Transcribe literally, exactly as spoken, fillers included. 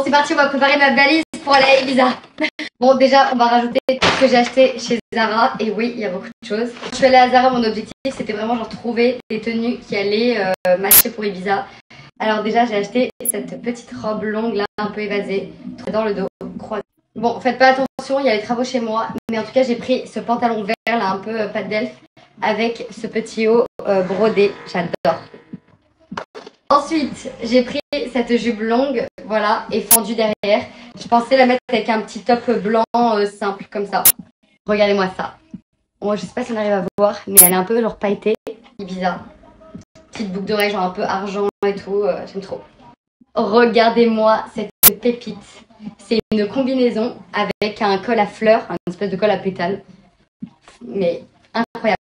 c'est parti, on va préparer ma valise pour aller à Ibiza. Bon, déjà, on va rajouter tout ce que j'ai acheté chez Zara. Et oui, il y a beaucoup de choses. Je suis allée à Zara, mon objectif, c'était vraiment genre trouver des tenues qui allaient euh, matcher pour Ibiza. Alors déjà, j'ai acheté cette petite robe longue là, un peu évasée, dans le dos, croisée. Bon, faites pas attention, il y a les travaux chez moi. Mais en tout cas, j'ai pris ce pantalon vert là, un peu euh, pâte d'elfe, avec ce petit haut euh, brodé. J'adore. Ensuite, j'ai pris cette jupe longue, voilà, et fendue derrière. Je pensais la mettre avec un petit top blanc euh, simple, comme ça. Regardez-moi ça. Moi, je sais pas si on arrive à voir, mais elle est un peu genre pailletée, bizarre. Petite boucle d'oreille, genre un peu argent et tout, euh, j'aime trop. Regardez-moi cette pépite. C'est une combinaison avec un col à fleurs, un espèce de col à pétales. Mais